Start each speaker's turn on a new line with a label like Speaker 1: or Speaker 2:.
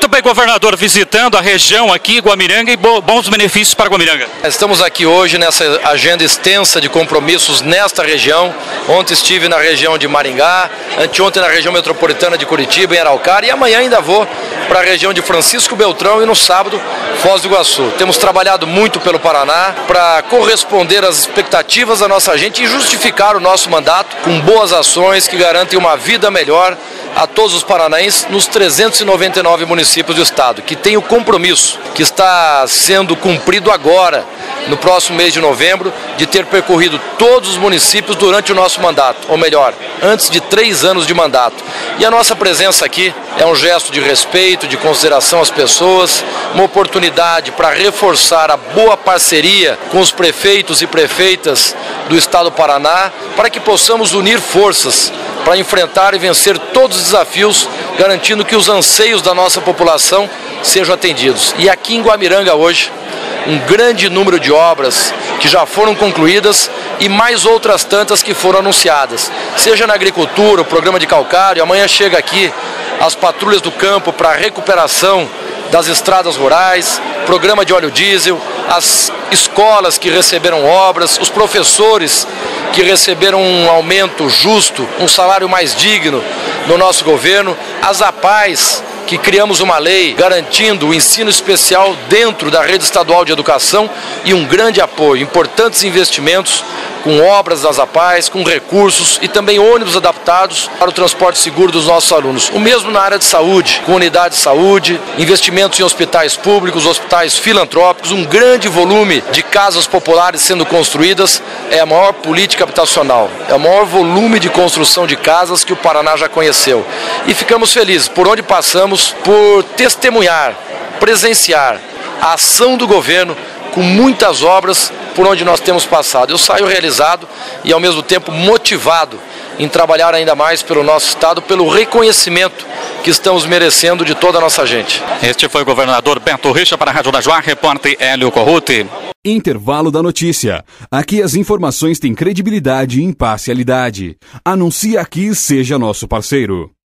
Speaker 1: Muito bem, governador, visitando a região aqui, Guamiranga, e bons benefícios para Guamiranga.
Speaker 2: Estamos aqui hoje nessa agenda extensa de compromissos nesta região. Ontem estive na região de Maringá, anteontem na região metropolitana de Curitiba, em Araucária, e amanhã ainda vou para a região de Francisco Beltrão e no sábado, Foz do Iguaçu. Temos trabalhado muito pelo Paraná para corresponder às expectativas da nossa gente e justificar o nosso mandato com boas ações que garantem uma vida melhor a todos os paranaenses nos 399 municípios do estado, que tem o compromisso que está sendo cumprido agora, no próximo mês de novembro, de ter percorrido todos os municípios durante o nosso mandato, ou melhor, antes de 3 anos de mandato. E a nossa presença aqui é um gesto de respeito, de consideração às pessoas, uma oportunidade para reforçar a boa parceria com os prefeitos e prefeitas do estado do Paraná, para que possamos unir forças para enfrentar e vencer todos os desafios, garantindo que os anseios da nossa população sejam atendidos. E aqui em Guamiranga hoje, um grande número de obras que já foram concluídas e mais outras tantas que foram anunciadas. Seja na agricultura, o programa de calcário, amanhã chega aqui as patrulhas do campo para a recuperação das estradas rurais, programa de óleo diesel, as escolas que receberam obras, os professores que receberam um aumento justo, um salário mais digno no nosso governo, as APAES, que criamos uma lei garantindo o ensino especial dentro da rede estadual de educação e um grande apoio, importantes investimentos com obras das APAES, com recursos e também ônibus adaptados para o transporte seguro dos nossos alunos. O mesmo na área de saúde, com unidade de saúde, investimentos em hospitais públicos, hospitais filantrópicos, um grande volume de casas populares sendo construídas, é a maior política habitacional, é o maior volume de construção de casas que o Paraná já conheceu. E ficamos felizes por onde passamos, por testemunhar, presenciar a ação do governo com muitas obras por onde nós temos passado. Eu saio realizado e ao mesmo tempo motivado em trabalhar ainda mais pelo nosso estado, pelo reconhecimento que estamos merecendo de toda a nossa gente.
Speaker 1: Este foi o governador Beto Richa para a Rádio Najuá, repórter Hélio Corruti.
Speaker 3: Intervalo da notícia. Aqui as informações têm credibilidade e imparcialidade. Anuncie aqui e seja nosso parceiro.